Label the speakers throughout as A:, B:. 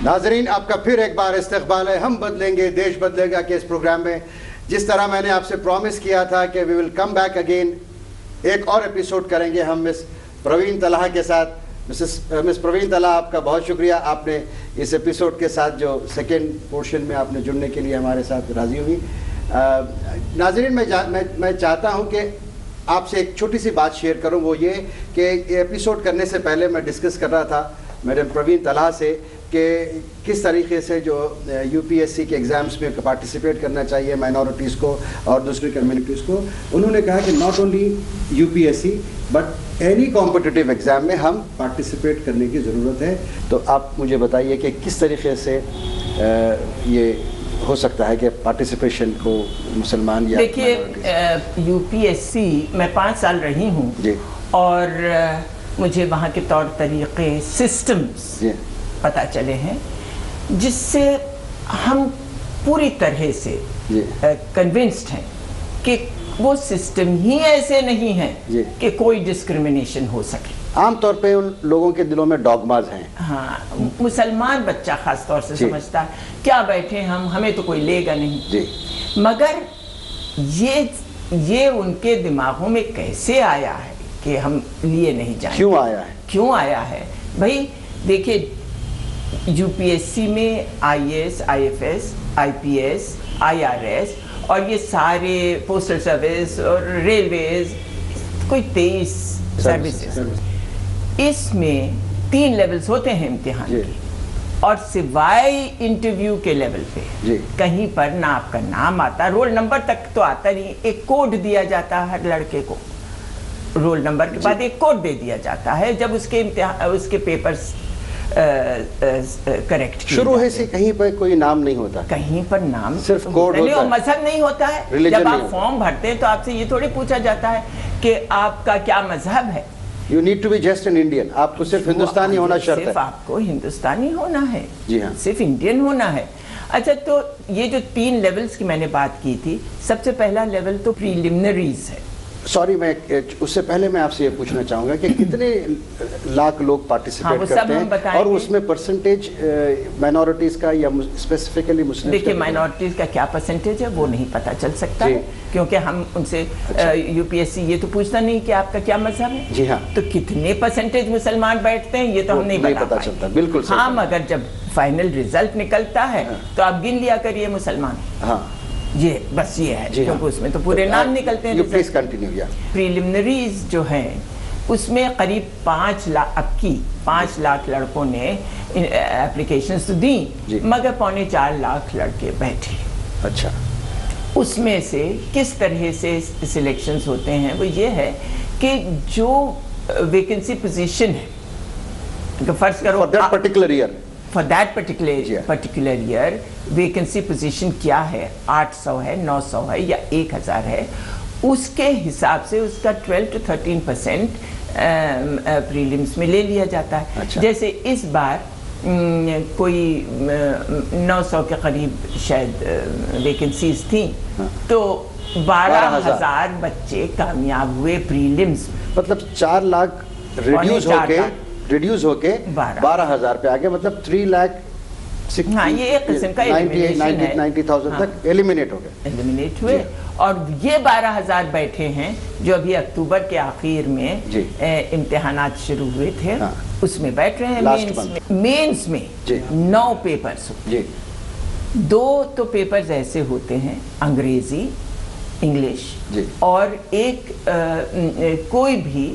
A: नाज़रीन, आपका फिर एक बार इस्तकबाल है हम बदलेंगे देश बदलेगा के इस प्रोग्राम में। जिस तरह मैंने आपसे प्रॉमिस किया था कि we will come back again, एक और एपिसोड करेंगे हम मिस प्रवीण तलहा के साथ। मिस प्रवीण तलहा, आपका बहुत शुक्रिया, आपने इस एपिसोड के साथ जो सेकेंड पोर्शन में आपने जुड़ने के लिए हमारे साथ राज़ी हुई। नाज़रीन, मैं चाहता हूँ कि आपसे एक छोटी सी बात शेयर करूँ, वो ये कि एपिसोड करने से पहले मैं डिस्कस कर रहा था मैडम प्रवीण तलहा से कि किस तरीके से जो यूपीएससी के एग्ज़ाम्स में पार्टिसिपेट करना चाहिए माइनॉरिटीज़ को और दूसरी कम्युनिटीज़ को। उन्होंने कहा कि not only UPSC but any competitive exam में हम पार्टिसिपेट करने की ज़रूरत है। तो आप मुझे बताइए कि किस तरीके से ये हो सकता है कि पार्टिसिपेशन को मुसलमान या
B: देखिए, यूपीएससी मैं 5 साल रही हूँ और मुझे वहाँ के तौर तरीक़े, सिस्टम्स पता चले हैं, जिससे हम पूरी तरह से कन्विंस्ड हैं कि वो सिस्टम ही ऐसे नहीं है कि कोई डिस्क्रिमिनेशन हो सके।
A: आम तौर पे उन लोगों के दिलों में डॉगमाज हैं।
B: हाँ, मुसलमान बच्चा खास तौर से समझता है क्या बैठे हम, हमें तो कोई लेगा नहीं। मगर ये उनके दिमागों में कैसे आया है कि हम लिए नहीं जाएंगे? क्यों आया है भाई? देखिए, यूपीएससी में आईएएस, आईएफएस, आईपीएस, आईआरएस और ये सारे पोस्टल सर्विस और रेलवेज, कोई 23 सर्विसेज, इसमें 3 लेवल्स होते हैं इम्तिहान के, और सिवाय इंटरव्यू के लेवल पे कहीं पर ना आपका नाम आता, रोल नंबर तक तो आता नहीं, एक कोड दिया जाता है हर लड़के को, रोल नंबर के बाद एक कोड दे दिया जाता है जब उसके पेपर्स करेक्ट
A: शुरू है से कहीं पर कोई नाम नहीं होता,
B: कहीं पर नाम
A: सिर्फ कोड होता है,
B: मजहब नहीं होता है। जब आप फॉर्म भरते हैं तो आपसे ये थोड़ी पूछा जाता है कि आपका क्या मजहब है।
A: You need to be just an Indian, आपको सिर्फ हिंदुस्तानी होना शर्त है।
B: सिर्फ आपको हिंदुस्तानी होना है,
A: जी हाँ,
B: सिर्फ इंडियन होना है। अच्छा, तो ये जो 3 लेवल्स की मैंने बात की थी, सबसे पहला लेवल तो प्रीलिमिनरीज है।
A: सॉरी, मैं उससे पहले मैं आपसे ये पूछना चाहूँगा कि कितने लाख लोग पार्टिसिपेट करते हैं और उसमें परसेंटेज माइनॉरिटीज़ का या स्पेसिफिकली मुस्लिम?
B: देखिए, माइनॉरिटीज़ का क्या परसेंटेज है वो नहीं पता चल सकता है, क्योंकि हम उनसे यूपीएससी ये तो पूछता नहीं कि आपका क्या मजहब है।
A: जी हाँ।
B: तो कितने परसेंट मुसलमान बैठते हैं ये तो हम नहीं पता चलता।
A: बिल्कुल।
B: हाँ, मगर जब फाइनल रिजल्ट निकलता है तो आप गिन लिया करिए मुसलमान।
A: हाँ,
B: ये बस ये है, क्योंकि उसमें तो पूरे नाम निकलते हैं।
A: Please continue.
B: प्रीलिमिनरीज जो हैं उसमें करीब 5 लाख लड़कों ने एप्लीकेशंस तो दी, मगर 3.25 लाख लड़के बैठे।
A: अच्छा,
B: उसमें से किस तरह से सिलेक्शंस होते हैं वो ये है कि जो वैकेंसी पोजीशन है, फर्ज करो for that particular year vacancy position क्या है, 800 है, 900 है या 1000 है, उसके हिसाब से उसका 12 to 13% प्रीलिम्स में ले लिया जाता है।
A: अच्छा।
B: जैसे इस बार कोई 900 के करीब शायद वैकेंसीज थी, तो 12,000 बच्चे कामयाब हुए प्रीलिम्स।
A: मतलब 4 लाख रिड्यूस होके 12,000 पे आ गए, मतलब 3 लाख।
B: हाँ, ये एक किस्म का
A: 90,000 तक एलिमिनेट हुए।
B: और ये 12,000 बैठे हैं जो अभी अक्टूबर के आखिर में इम्तिहानात शुरू हुए थे। हाँ, उसमें बैठ रहे हैं। मेंस में 9 पेपर्स, 2 तो पेपर्स ऐसे होते हैं अंग्रेजी, इंग्लिश, और एक कोई भी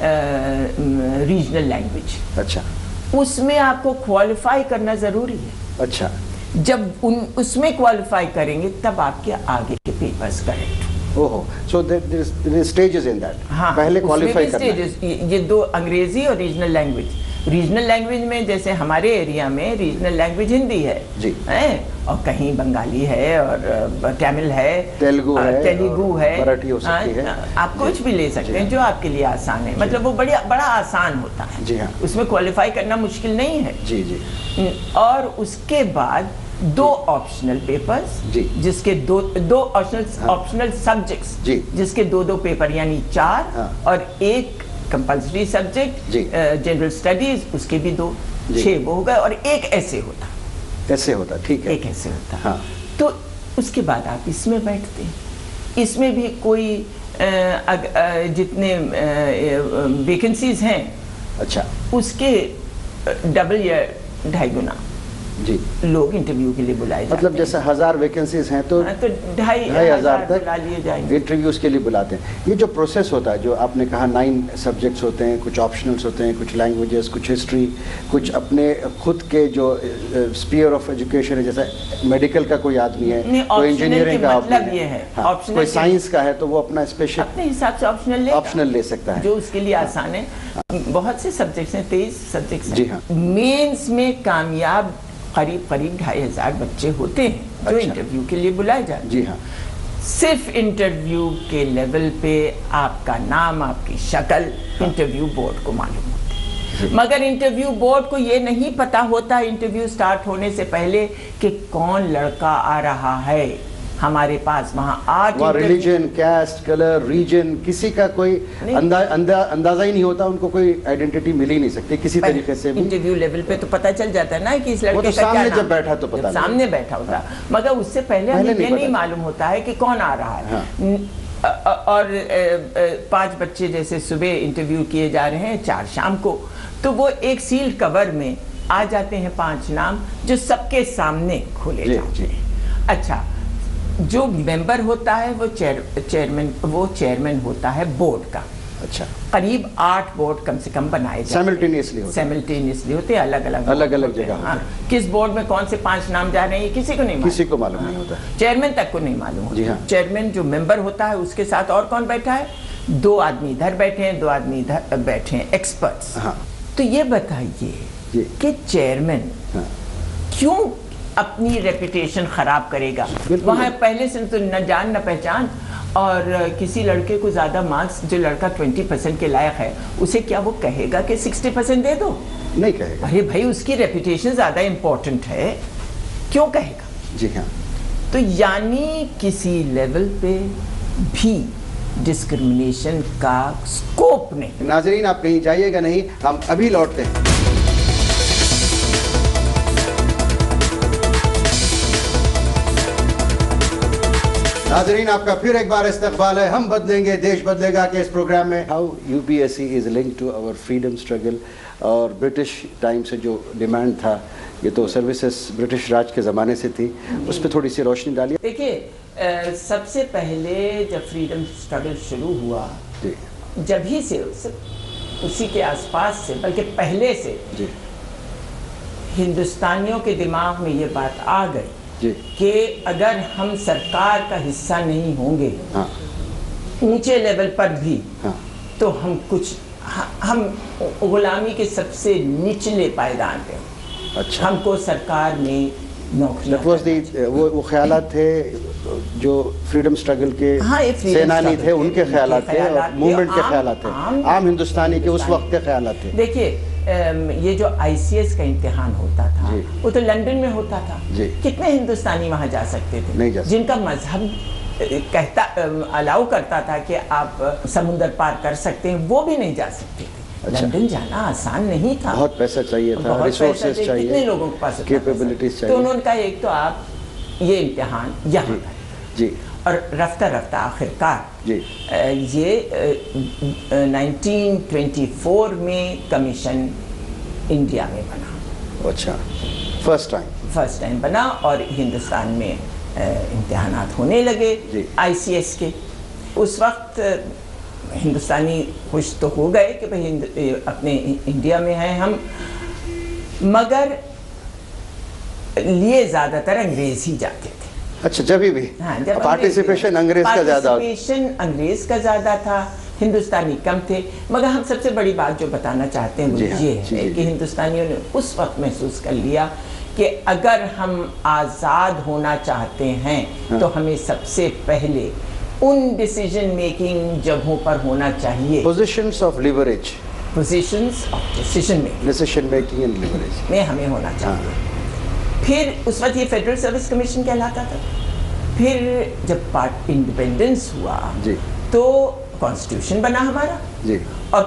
B: रीजनल लैंग्वेज।
A: अच्छा,
B: उसमें आपको क्वालिफाई करना जरूरी है।
A: अच्छा,
B: जब उसमें क्वालिफाई करेंगे तब आपके आगे के पेपर्स करेक्ट।
A: ओहो, so there is stages in that. हाँ, पहले क्वालिफाई करना है।
B: ये 2 अंग्रेजी और रीजनल लैंग्वेज। रीजनल लैंग्वेज में जैसे हमारे एरिया में रीजनल लैंग्वेज हिंदी है जी, और कहीं बंगाली है और तमिल है, तेलुगु है,
A: मराठी हो सकती है।
B: आप कुछ भी ले सकते हैं जो आपके लिए आसान है, मतलब वो बड़ा आसान होता है। जी हाँ, उसमें क्वालिफाई करना मुश्किल नहीं है। जी जी। और उसके बाद 2 ऑप्शनल पेपर्स, जिसके दो ऑप्शनल सब्जेक्ट्स, जिसके 2 पेपर यानी 4, और एक कंपल्सरी सब्जेक्ट जनरल स्टडीज, उसके भी 2, 6 वो हो गए, और एक ऐसे होता।
A: ایسے ہوتا, ٹھیک ہے,
B: ایک ایسے ہوتا.
A: ہاں.
B: تو اس کے بعد آپ اس میں بیٹھتے ہیں. اس میں بھی کوئی جتنے ویکنسیز ہیں,
A: اچھا,
B: اس کے ڈبل یا 2.5 گنا
A: جی
B: لوگ انٹرویو کے لیے بلائے جاتے ہیں.
A: مطلب جیسے 1000 ویکنسیز ہیں تو
B: 2,500
A: تک
B: بلا لیے جائیں گے.
A: انٹرویوز کے لیے بلاتے ہیں. یہ جو پروسیس ہوتا ہے, جو آپ نے کہا 9 سبجیکٹس ہوتے ہیں, کچھ آپشنلس ہوتے ہیں, کچھ لینگویجز, کچھ ہسٹری, کچھ اپنے خود کے جو اسپیئر آف ایجوکیشن ہے, جیسے میڈیکل کا کوئی آدمی ہے, کوئی انجینئرنگ کا آدمی ہے, کوئی سائنس کا ہے, تو وہ اپنا اسپیشل
B: اپنے حساب سے آپشنل
A: لے سکتا ہے
B: جو اس کے لیے آسان ہے. بہت سے سبجیکٹس ہیں, 23 سبجیکٹس.
A: جی ہاں.
B: مینس میں کامیاب قریب 2,500 بچے ہوتے ہیں جو انٹرویو کے لیے بلائے جاتے ہیں.
A: جی ہاں.
B: صرف انٹرویو کے لیول پہ آپ کا نام, آپ کی شکل انٹرویو بورڈ کو معلوم ہوتی ہے, مگر انٹرویو بورڈ کو یہ نہیں پتا ہوتا انٹرویو سٹارٹ ہونے سے پہلے کہ کون لڑکا آ رہا ہے ہمارے پاس. وہاں
A: ریلیجن, کاسٹ, کلر, ریجن, کسی کا کوئی اندازہ ہی نہیں ہوتا, ان کو کوئی آئیڈینٹی مل ہی نہیں سکتی کسی طریقے سے.
B: انٹرویو لیول پہ تو پتہ چل جاتا ہے نا کہ اس لڑکے کا کیا نام,
A: جب بیٹھا تو پتہ,
B: سامنے بیٹھا ہوتا, مگر اس سے پہلے ہمیں یہ نہیں معلوم ہوتا ہے کہ کون آ رہا ہے. اور 5 بچے جیسے صبح انٹرویو کیے جا رہے ہیں, 4 شام کو, تو وہ ایک سیلڈ کور میں آ جاتے ہیں 5 نام جو سب کے سامنے کھولے جاتے ہیں. اچھا, جو ممبر ہوتا ہے وہ چیئرمین ہوتا ہے بورڈ کا.
A: اچھا,
B: قریب 8 بورڈ کم سے کم بنائے جاتے ہیں, سیملٹینیسلی ہوتے ہیں, الگ الگ جگہ. کس بورڈ میں کون سے 5 نام جا رہے ہیں یہ کسی کو معلوم نہیں ہوتا, چیئرمین تک کو نہیں معلوم ہوتا. چیئرمین جو ممبر ہوتا ہے اس کے ساتھ اور کون بیٹھا ہے, 2 آدمی ادھر بیٹھے ہیں, 2 آدمی ادھر بیٹھے ہیں, ایکسپرٹس. تو یہ بتائیے کہ چیئرمین کیوں اپنی ریپوٹیشن خراب کرے گا؟ وہاں پہلے سے تو نہ جان نہ پہچان, اور کسی لڑکے کو زیادہ مارکس, جو لڑکا 20% کے لائق ہے, اسے کیا وہ کہے گا کہ 60% دے دو؟
A: نہیں کہے گا.
B: ارے بھائی, اس کی ریپوٹیشن زیادہ امپورٹنٹ ہے, کیوں کہے گا؟
A: جی ہاں.
B: تو یعنی کسی لیول پہ بھی ڈسکرمنیشن کا سکوپ نہیں.
A: ناظرین آپ کہیں جائیے گا نہیں, ہم ابھی لوٹتے ہیں. ناظرین آپ کا پھر ایک بار استقبال ہے. ہم بدلیں گے دیش بدلے گا کے اس پروگرام میں how UPSC is link to our freedom struggle. اور برٹش ٹائم سے جو ڈیمانڈ تھا, یہ تو سروسز برٹش راج کے زمانے سے تھی, اس پہ تھوڑی سی روشنی ڈالیے.
B: دیکھیے, سب سے پہلے جب فریڈم اسٹرگل شروع ہوا, جب ہی سے اسی کے آس پاس سے, بلکہ پہلے سے ہندوستانیوں کے دماغ میں یہ بات آ گئی کہ اگر ہم سرکار کا حصہ نہیں ہوں گے اونچے لیول پر بھی, تو ہم غلامی کے سب سے نچلے پائیدان پہ, ہم کو سرکار میں نوکری.
A: وہ خیالات تھے جو فریڈم اسٹرگل کے سینانی تھے, ان کے خیالات تھے, موومنٹ کے خیالات تھے, عام ہندوستانی کے اس وقت کے خیالات تھے.
B: دیکھیے, یہ جو ICS کا امتحان ہوتا تھا وہ تو لندن میں ہوتا تھا. کتنے ہندوستانی وہاں جا سکتے تھے جن کا مذہب کہتا الاؤ کرتا تھا کہ آپ سمندر پار کر سکتے ہیں, وہ بھی نہیں جا سکتے تھے. لندن جانا آسان نہیں تھا,
A: بہت پیسہ چاہیے تھا, ریسورسز چاہیے,
B: کتنے لوگوں کے پاس
A: کیپیبلٹیز چاہیے.
B: تو انہوں نے کہا ایک تو آپ یہ امتحان یہاں کریں, اور رفتہ رفتہ آخرکار یہ 1924 میں کمیشن انڈیا میں بنا.
A: اچھا, فرسٹ
B: ٹائم بنا, اور ہندوستان میں امتحانات ہونے لگے ICS کے. اس وقت ہندوستانی خوش تو ہو گئے کہ بھئی اپنے انڈیا میں ہیں ہم, مگر لیے زیادہ تر انگریز ہی جاتے تھے.
A: اچھا, جبھی بھی پارٹیسپیشن انگریز
B: کا زیادہ تھا, ہندوستانی کم تھے. مگر ہم سب سے بڑی بات جو بتانا چاہتے ہیں وہ یہ ہے کہ ہندوستانیوں نے اس وقت محسوس کر لیا کہ اگر ہم آزاد ہونا چاہتے ہیں تو ہمیں سب سے پہلے ان ڈیسیجن میکنگ جگہوں پر ہونا چاہیے,
A: positions of leverage,
B: positions of decision making
A: and leverage
B: میں ہمیں ہونا چاہیے. پھر اس وقت یہ فیڈرل سروس کمیشن کہلاتا تھا. پھر جب انڈیپینڈنس ہوا تو کانسٹیٹیوشن بنا ہمارا, اور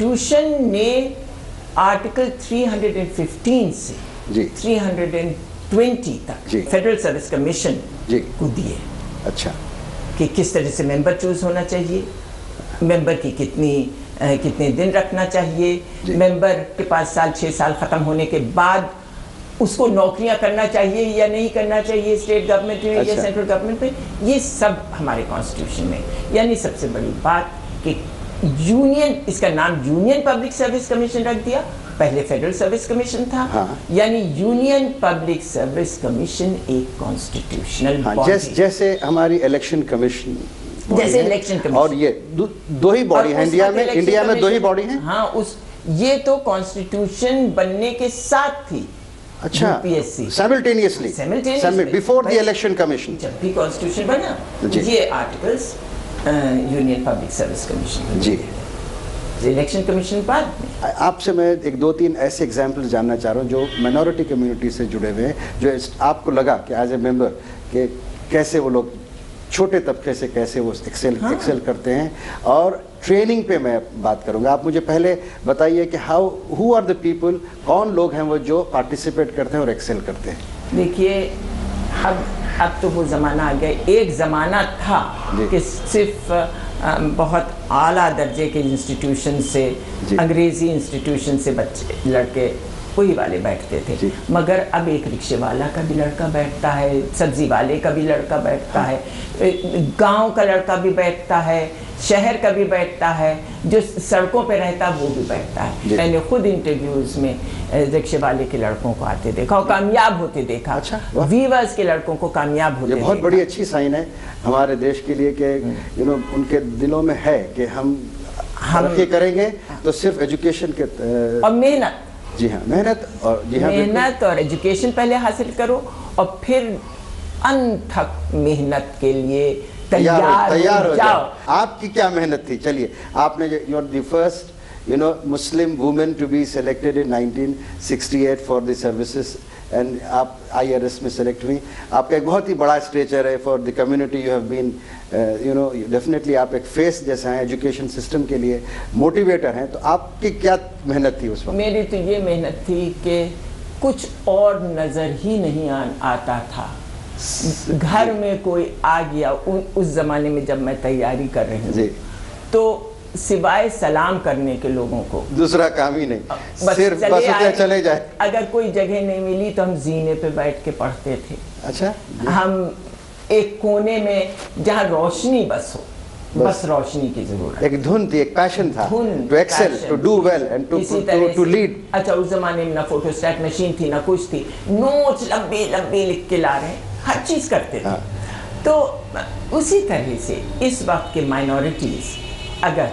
B: کانسٹیٹیوشن نے آرٹیکل 315 سے 320 20 तक फेडरल सर्विस कमीशन को दिए।
A: अच्छा,
B: कि किस तरह से मेंबर चूज होना चाहिए, मेंबर की कितने दिन रखना चाहिए, मेंबर के 5 साल 6 साल खत्म होने के बाद उसको नौकरियां करना चाहिए या नहीं करना चाहिए स्टेट गवर्नमेंट में या सेंट्रल गवर्नमेंट में, ये सब हमारे कॉन्स्टिट्यूशन में। यानी सबसे बड़ी बात कि यूनियन, इसका नाम यूनियन पब्लिक सर्विस कमीशन रख दिया, पहले फेडरल सर्विस कमीशन था। यानी यूनियन पब्लिक सर्विस कमीशन एक कॉन्स्टिट्यूशनल बॉडी,
A: जैसे हमारी इलेक्शन कमीशन,
B: जैसे इलेक्शन कमीशन,
A: और ये दो ही बॉडी है इंडिया में 2 ही बॉडी हैं।
B: हाँ, ये तो कॉन्स्टिट्यूशन बनने के साथ थी।
A: अच्छा,
B: UPSC
A: simultaneously before the election commission,
B: जब भी कॉन्स्टिट्यूशन बना ये articles union public service commission जी, इलेक्शन कमीशन बाद में।
A: आपसे मैं एक 2-3 ऐसे एग्जाम्पल जानना चाह रहा हूँ जो माइनॉरिटी कम्युनिटी से जुड़े हुए हैं, जो आपको लगा कि एज ए मेंबर कि कैसे वो लोग छोटे तबके से कैसे वो एक्सेल करते हैं। और ट्रेनिंग पे मैं बात करूंगा। आप मुझे पहले बताइए कि हु आर द पीपल, कौन लोग हैं वो जो पार्टिसिपेट करते हैं और एक्सेल करते हैं।
B: देखिए, अब तो वो ज़माना आ गया। एक ज़माना था कि सिर्फ बहुत आला दर्जे के इंस्टीट्यूशन से, अंग्रेज़ी इंस्टीट्यूशन से बच्चे लड़के वही वाले बैठते थे, मगर अब एक रिक्शे वाला का भी लड़का बैठता है, सब्जी वाले का भी लड़का बैठता है, गांव का लड़का भी बैठता है, शहर का भी बैठता है, जो सड़कों पे रहता है वो भी बैठता है। मैंने खुद इंटरव्यूज में रिक्शे वाले के लड़कों को आते देखा और कामयाब होते देखा। अच्छा, वीवर्स के लड़कों को कामयाब होते देखा।
A: बहुत बड़ी अच्छी साइन है हमारे देश के लिए कि उनके दिलों में है कि हम तरक्की करेंगे तो सिर्फ एजुकेशन के
B: और मेहनत,
A: जी हाँ, मेहनत
B: और एजुकेशन पहले हासिल करो और फिर अनथक मेहनत के लिए तैयार हो जाओ।
A: आपकी क्या मेहनत थी? चलिए, आपने you are the first Muslim woman to be selected in 1968 for the services and आप IRS में सेलेक्ट हुई। आपका एक बहुत ही बड़ा स्टेचर है for the community. You have been definitely आप एक फेस जैसा हैं एजुकेशन सिस्टम के लिए, मोटिवेटर हैं। तो आपकी क्या मेहनत थी उस वक्त?
B: मेरी तो ये मेहनत थी कि कुछ और नज़र ही नहीं आता था। घर में कोई आ गया उस ज़माने में जब मैं तैयारी कर रही हूँ तो सिवाय सलाम करने के लोगों को
A: दूसरा काम ही नहीं, सिर्फ बस चले जाए।
B: अगर कोई जगह नहीं मिली तो हम जीने पे बैठ के पढ़ते थे।
A: अच्छा,
B: हम एक कोने में जहाँ रोशनी बस हो, बस रोशनी की जरूरत,
A: एक धुन थी, एक पैशन था, to excel, to do well and to lead.
B: अच्छा, उस जमाने में ना फोटोस्टैट मशीन थी ना कुछ थी, नोट्स लंबे लंबे लिख के ला रहे, हर चीज करते थे। तो उसी तरह से इस वक्त के माइनॉरिटीज अगर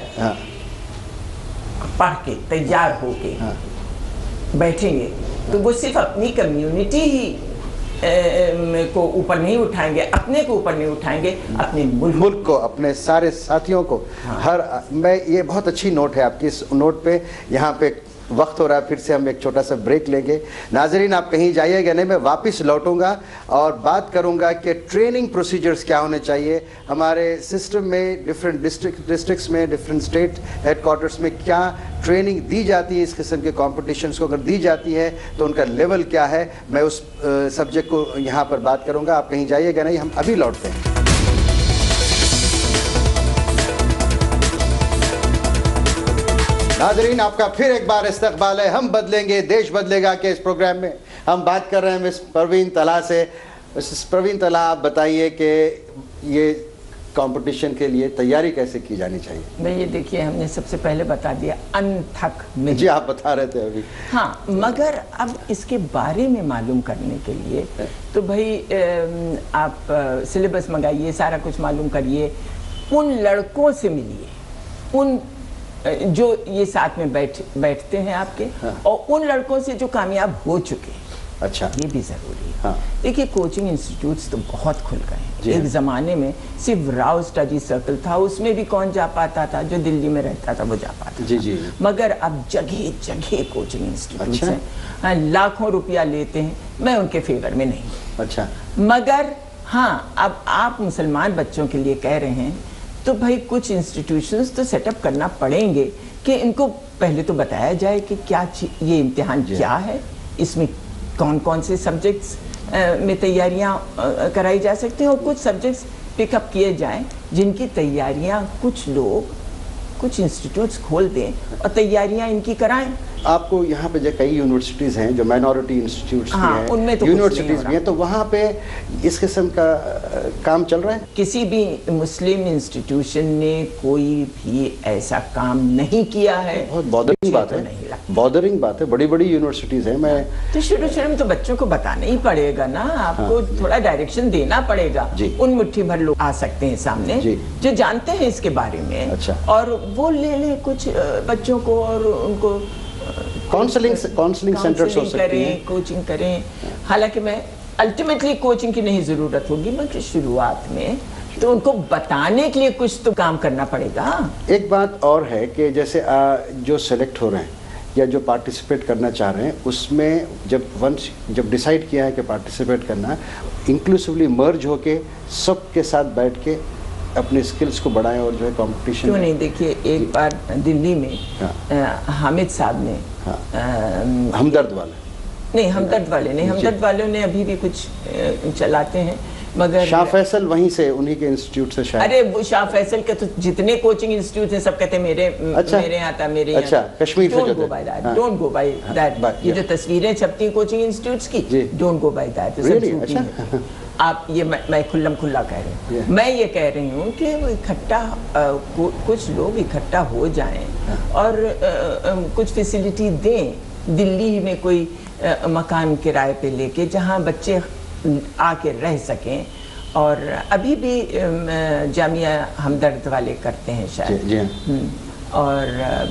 B: पढ़ के तैयार होके बैठेंगे तो वो सिर्फ अपनी कम्युनिटी ही को ऊपर नहीं उठाएंगे, अपने को ऊपर नहीं उठाएंगे, अपने मुल्क
A: को, अपने सारे साथियों को। मैं ये बहुत अच्छी नोट है आपकी। इस नोट पे यहाँ पे वक्त हो रहा है, फिर से हम एक छोटा सा ब्रेक लेंगे। नाजरीन, आप कहीं जाइएगा नहीं, मैं वापस लौटूंगा और बात करूंगा कि ट्रेनिंग प्रोसीजर्स क्या होने चाहिए हमारे सिस्टम में। डिफरेंट डिस्ट्रिक्ट्स में, डिफरेंट स्टेट हेडक्वार्टर्स में क्या ट्रेनिंग दी जाती है इस किस्म के कॉम्पिटिशन्स को, अगर दी जाती है तो उनका लेवल क्या है, मैं उस सब्जेक्ट को यहाँ पर बात करूँगा। आप कहीं जाइएगा नहीं, हम अभी लौटते हैं। नाज़रीन, आपका फिर एक बार इस्तकबाल है हम बदलेंगे देश बदलेगा के इस प्रोग्राम में। हम बात कर रहे हैं मिस परवीन तलहा से। मिस परवीन तलहा, आप बताइए कि ये कंपटीशन के लिए तैयारी कैसे की जानी चाहिए?
B: भाई ये देखिए, हमने सबसे पहले बता दिया अनथक में।
A: जी, आप बता रहे थे अभी।
B: हाँ, मगर अब इसके बारे में मालूम करने के लिए तो भाई आप सिलेबस मंगाइए, सारा कुछ मालूम करिए, उन लड़कों से मिलिए, उन जो ये साथ में बैठते हैं आपके, और उन लड़कों से जो कामयाब हो चुके।
A: अच्छा,
B: ये भी जरूरी है। देखिए, कोचिंग इंस्टीट्यूट्स तो बहुत खुल गए हैं। एक जमाने में सिर्फ राव स्टडी सर्कल था, उसमें भी कौन जा पाता था? जो दिल्ली में रहता था वो जा पाता था। मगर अब जगह जगह कोचिंग इंस्टीट्यूट्स हैं, लाखों रुपया लेते हैं। मैं उनके फेवर में नहीं।
A: अच्छा,
B: मगर हाँ, अब आप मुसलमान बच्चों के लिए कह रहे हैं तो भाई कुछ इंस्टीट्यूशंस तो सेटअप करना पड़ेंगे कि इनको पहले तो बताया जाए कि क्या ये इम्तिहान क्या है, इसमें कौन कौन से सब्जेक्ट्स में तैयारियां कराई जा सकती हैं और कुछ सब्जेक्ट्स पिकअप किए जाएं जिनकी तैयारियां कुछ लोग कुछ इंस्टीट्यूट्स खोल दें और तैयारियां इनकी कराएं।
A: आपको यहाँ पे जो कई यूनिवर्सिटीज़ हैं जो माइनॉरिटी इंस्टीट्यूट्स भी हैं,
B: उनमें तो
A: यूनिवर्सिटीज़ भी हैं, तो वहाँ पे इस किस्म का काम चल रहा है?
B: किसी भी मुस्लिम इंस्टीट्यूशन ने कोई भी ऐसा काम नहीं किया है।
A: बहुत बॉदरिंग बात है, बॉदरिंग बात है। बड़ी बड़ी यूनिवर्सिटीज़ हैं। मैं
B: तो शुरू में तो बच्चों को बताना ही पड़ेगा ना, आपको थोड़ा डायरेक्शन देना पड़ेगा। उन मुट्ठी भर लोग आ सकते हैं सामने जो जानते हैं इसके बारे में।
A: अच्छा।
B: और वो ले लें कुछ बच्चों को और उनको काउंसलिंग सेंटर्स हो सकते हैं, कोचिंग करें। हालांकि मैं अल्टीमेटली कोचिंग की नहीं जरूरत होगी, बल्कि शुरुआत में तो उनको बताने के लिए कुछ तो काम करना पड़ेगा।
A: एक बात और है कि जैसे जो सेलेक्ट हो रहे हैं या जो पार्टिसिपेट करना चाह रहे हैं, उसमें जब डिसाइड किया है कि पार्टिसिपेट करना, इंक्लूसिवली मर्ज होके सबके साथ बैठ के अपने स्किल्स को बढ़ाएं और जो है कंपटीशन।
B: क्यों नहीं, देखिए एक बार दिल्ली में हामिद साहब ने
A: हमदर्द वाले हमदर्द वालों ने अभी भी कुछ चलाते हैं, मगर शाह फैसल वहीं से, उन्हीं के इंस्टीट्यूट से शायद।
B: अरे वो शाह फैसल के तो जितने कोचिंग इंस्टीट्यूट हैं सब कहते हैं मेरे यहाँ था, मेरे यहाँ।
A: अच्छा, कश्मीर से
B: डोंट गो बाय दैट। ये जो तस्वीरें छपती हैं कोचिंग इंस्टीट्यूट्स की, डोंट गो बाय दैट। आप ये मैं खुल्ला कह रही हूँ। मैं ये कह रही हूँ कि वो इकट्ठा कुछ लोग इकट्ठा हो जाएं और कुछ फैसिलिटी दें। दिल्ली में कोई मकान किराए पे लेके जहाँ बच्चे आके रह सकें। और अभी भी जामिया हमदर्द वाले करते हैं शायद। और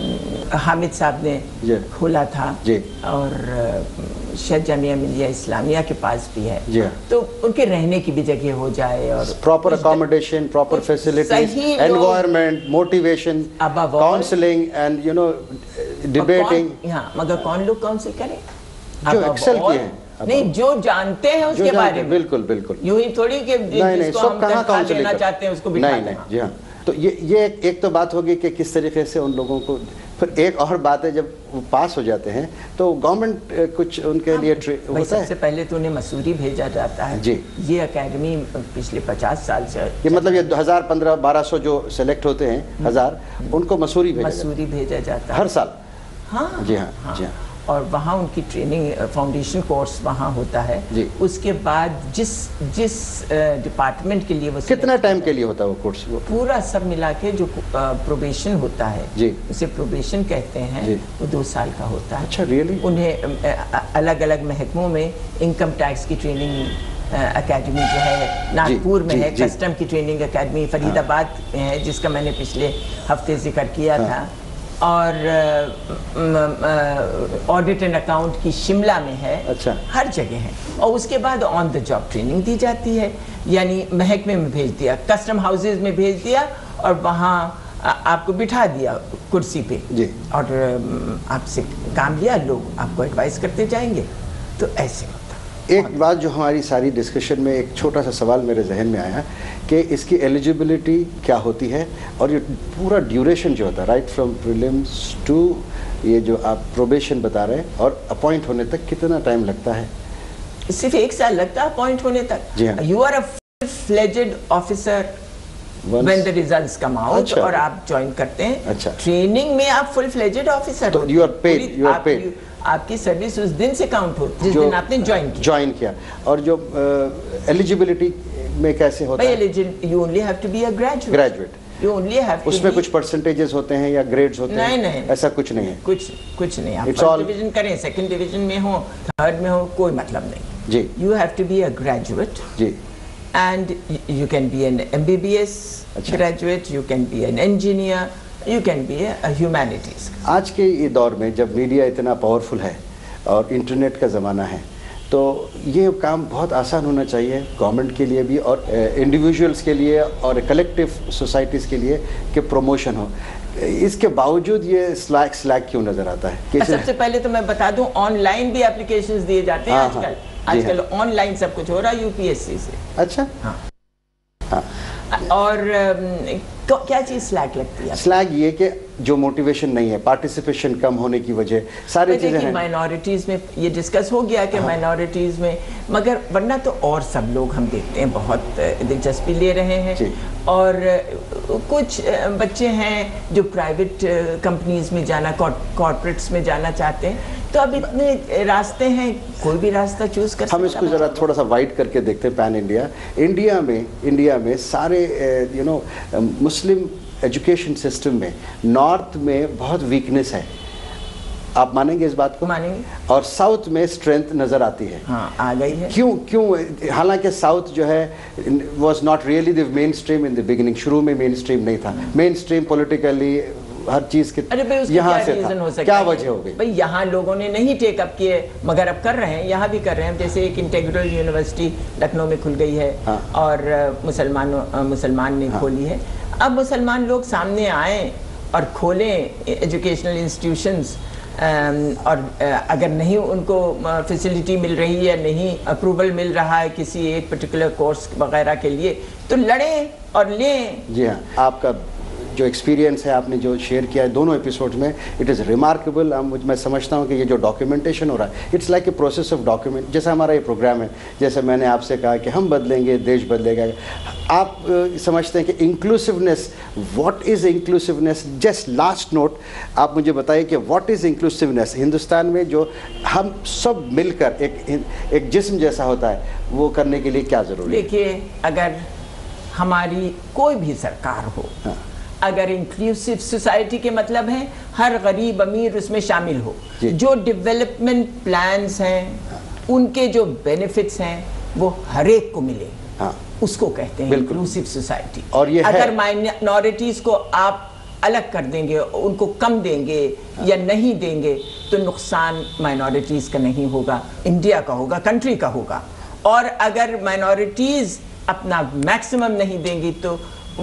B: हामिद साहब ने खोला था और शायद जामिया मिलिया इस्लामिया के पास भी है, तो उनके रहने की भी जगह हो जाए और
A: proper accommodation, proper facilities, environment, motivation, counselling and debating.
B: हाँ, मगर कौन लोग काउंसिल करें
A: जो एक्सेल किए हैं,
B: नहीं जो जानते हैं उसके बारे में।
A: बिल्कुल
B: यूं ही थोड़ी कि जिसको हम तनख्वाह देना चाहते हैं उसको बिठा देना।
A: जी हाँ। तो ये एक तो बात होगी कि किस तरीके से उन लोगों को। फिर एक और बात है, जब वो पास हो जाते हैं तो गवर्नमेंट कुछ उनके लिए होता है।
B: सबसे पहले तो उन्हें मसूरी भेजा जाता है जी। ये एकेडमी पिछले 50 साल से
A: ये मतलब ये 1000, 1500, 1200 जो सेलेक्ट होते हैं 1000, उनको मसूरी
B: भेजा जाता है
A: हर साल।
B: हाँ
A: जी हाँ, जी हाँ।
B: और वहाँ उनकी ट्रेनिंग, फाउंडेशन कोर्स वहाँ होता है जी। उसके बाद जिस डिपार्टमेंट के लिए वो
A: कितना टाइम के लिए होता है वो कोर्स?
B: पूरा सब मिला के जो प्रोबेशन होता है जी, उसे प्रोबेशन कहते हैं, वो 2 साल का होता है।
A: अच्छा, रियली?
B: उन्हें अलग अलग महकमों में इनकम टैक्स की ट्रेनिंग एकेडमी जो है नागपुर में है, कस्टम की ट्रेनिंग एकेडमी फरीदाबाद में है जिसका मैंने पिछले हफ्ते जिक्र किया था, और ऑडिट एंड अकाउंट की शिमला में है।
A: अच्छा।
B: हर जगह है। और उसके बाद ऑन द जॉब ट्रेनिंग दी जाती है, यानी महकमे में भेज दिया, कस्टम हाउसेज में भेज दिया और वहाँ आपको बिठा दिया कुर्सी पे जी। और आपसे काम लिया, लोग आपको एडवाइस करते जाएंगे। तो ऐसे
A: एक बात जो हमारी सारी डिस्कशन में एक छोटा सा सवाल मेरे जहन में आया कि इसकी एलिजिबिलिटी क्या होती है और ये पूरा ड्यूरेशन जो होता है, राइट फ्रॉम प्रीलिम्स टू ये जो आप प्रोबेशन बता रहे हैं, और अपॉइंट होने तक कितना टाइम लगता है?
B: सिर्फ 1 साल लगता है अपॉइंट होने तक। जी हाँ। You are a full fledged officer when the results come out। अच्छा। और आप ज्वाइन करते हैं। अच्छा। ट्रेनिंग में आप फुल फ्लेजेड ऑफिसर,
A: तो यू आर पेड,
B: आपकी सर्विस उस दिन से काउंट हो जिस दिन आपने ज्वाइन किया।
A: और जो एलिजिबिलिटी में कैसे होता है?
B: You only have to be a graduate. You only have to,
A: उसमें कुछ परसेंटेजेस होते हैं या ग्रेड्स होते हैं?
B: नहीं,
A: ऐसा कुछ नहीं है।
B: कुछ नहीं। आप फर्स्ट डिवीजन करें, सेकंड डिवीजन में हो, थर्ड में हो, कोई मतलब नहीं जी। You have to be a graduate जी, and you can be an MBBS graduate, you can be an engineer, you can be a humanities।
A: आज के ये दौर में जब मीडिया इतना पावरफुल है और इंटरनेट का ज़माना है, तो ये काम बहुत आसान होना चाहिए गवर्नमेंट के लिए भी और इंडिविजुअल्स के लिए और कलेक्टिव सोसाइटीज़ के लिए कि प्रमोशन हो। इसके बावजूद ये स्लैक क्यों नज़र आता है?
B: सबसे पहले तो मैं बता दूं, ऑनलाइन भी एप्लीकेशंस दिए जाते हैं आजकल ऑनलाइन सब कुछ हो रहा है यूपीएससी से।
A: अच्छा।
B: हाँ। हाँ। और क्या चीज़ स्लैग लगती है?
A: स्लैग ये कि जो मोटिवेशन नहीं है, पार्टिसिपेशन कम होने की वजह, सारी चीज़ें हैं।
B: माइनॉरिटीज़ में ये डिस्कस हो गया कि माइनॉरिटीज़ में, मगर वरना तो और सब लोग हम देखते हैं बहुत दिलचस्पी ले रहे हैं, और कुछ बच्चे हैं जो प्राइवेट कंपनीज में जाना, कॉर्पोरेट्स में जाना चाहते हैं। तो अब इतने रास्ते हैं, कोई भी रास्ता चूज कर सकता है।
A: हम इसको ज़रा थोड़ा सा वाइड करके देखते हैं। पैन इंडिया में सारे मुस्लिम एजुकेशन सिस्टम में नॉर्थ में बहुत वीकनेस है, आप मानेंगे इस बात को?
B: मानेंगे।
A: और साउथ में स्ट्रेंथ नज़र आती है।
B: हाँ, आ गई है।
A: क्यों? हालांकि साउथ जो है was not really the mainstream in the beginning, शुरू में मेन स्ट्रीम नहीं था। मेन स्ट्रीम पॉलिटिकली हर चीज़ के यहाँ से था। क्या वजह हो गई भाई?
B: यहाँ लोगों ने नहीं टेक अप किए, मगर अब कर रहे हैं, यहाँ भी कर रहे हैं। जैसे एक इंटीग्रल यूनिवर्सिटी लखनऊ में खुल गई है, और मुसलमान ने खोली है। अब मुसलमान लोग सामने आए और खोलें एजुकेशनल इंस्टीट्यूशंस, और अगर नहीं उनको फैसिलिटी मिल रही है, नहीं अप्रूवल मिल रहा है किसी एक पर्टिकुलर कोर्स वगैरह के लिए, तो लड़ें और लें।
A: जी हाँ, आपका जो एक्सपीरियंस है, आपने जो शेयर किया है दोनों एपिसोड में, इट इज़ रिमार्केबल। मैं समझता हूँ कि ये जो डॉक्यूमेंटेशन हो रहा है, it's like a process of document. जैसा हमारा ये प्रोग्राम है, जैसे मैंने आपसे कहा कि हम बदलेंगे, देश बदलेगा। आप समझते हैं कि inclusiveness, what is inclusiveness? Just last note, आप मुझे बताइए कि व्हाट इज़ इंक्लूसिवनेस? हिंदुस्तान में जो हम सब मिलकर एक जिस्म जैसा होता है, वो करने के लिए क्या ज़रूरी है?
B: देखिए, अगर हमारी कोई भी सरकार हो, अगर इंक्लूसिव सोसाइटी के मतलब है हर गरीब अमीर उसमें शामिल हो, जो डेवलपमेंट प्लान्स हैं उनके जो बेनिफिट्स हैं वो हर एक को मिले, उसको कहते हैं इंक्लूसिव सोसाइटी। और ये अगर माइनॉरिटीज को आप अलग कर देंगे, उनको कम देंगे या नहीं देंगे, तो नुकसान माइनॉरिटीज का नहीं होगा, इंडिया का होगा, कंट्री का होगा। और अगर माइनॉरिटीज अपना मैक्सिमम नहीं देंगी तो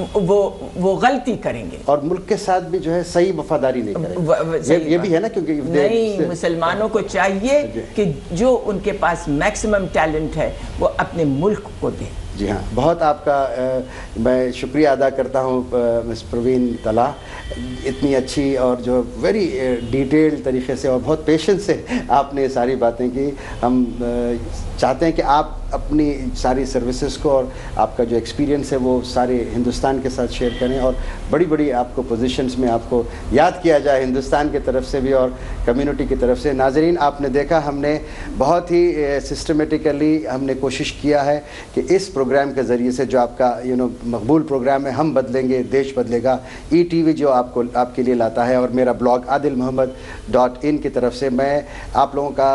B: वो गलती करेंगे, और
A: मुल्क के साथ भी जो है सही वफादारी नहीं करेंगे। ये भी है ना, क्योंकि
B: नहीं, मुसलमानों को चाहिए कि जो उनके पास मैक्सिमम टैलेंट है वो अपने मुल्क को दे।
A: जी हाँ, बहुत आपका मैं शुक्रिया अदा करता हूँ मिस परवीन तलहा, इतनी अच्छी और जो वेरी डिटेल्ड तरीके से और बहुत पेशेंस से आपने ये सारी बातें की। हम चाहते हैं कि आप अपनी सारी सर्विसेज को और आपका जो एक्सपीरियंस है वो सारे हिंदुस्तान के साथ शेयर करें, और बड़ी बड़ी आपको पोजीशंस में आपको याद किया जाए, हिंदुस्तान की तरफ से भी और कम्युनिटी की तरफ से। नाज़रीन, आपने देखा हमने बहुत ही सिस्टमेटिकली हमने कोशिश किया है कि इस प्रोग्राम के ज़रिए से जो आपका मकबूल प्रोग्राम है, हम बदलेंगे देश बदलेगा, ETV जो आपके लिए लाता है, और मेरा ब्लॉग adilmohd.in की तरफ से मैं आप लोगों का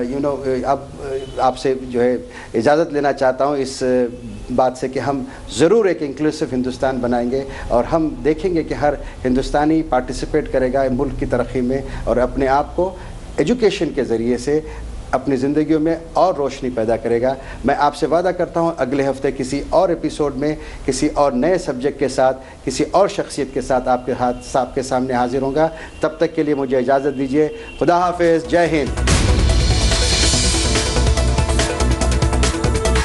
A: अब आपसे जो है इजाज़त लेना चाहता हूँ इस बात से कि हम ज़रूर एक इंक्लूसिव हिंदुस्तान बनाएंगे, और हम देखेंगे कि हर हिंदुस्तानी पार्टिसिपेट करेगा मुल्क की तरक्की में, और अपने आप को एजुकेशन के ज़रिए से अपनी ज़िंदगियों में और रोशनी पैदा करेगा। मैं आपसे वादा करता हूँ अगले हफ्ते किसी और एपिसोड में किसी और नए सब्जेक्ट के साथ, किसी और शख्सियत के साथ आपके सामने हाजिर होगा। तब तक के लिए मुझे इजाज़त दीजिए। खुदा हाफिज़, जय हिंद।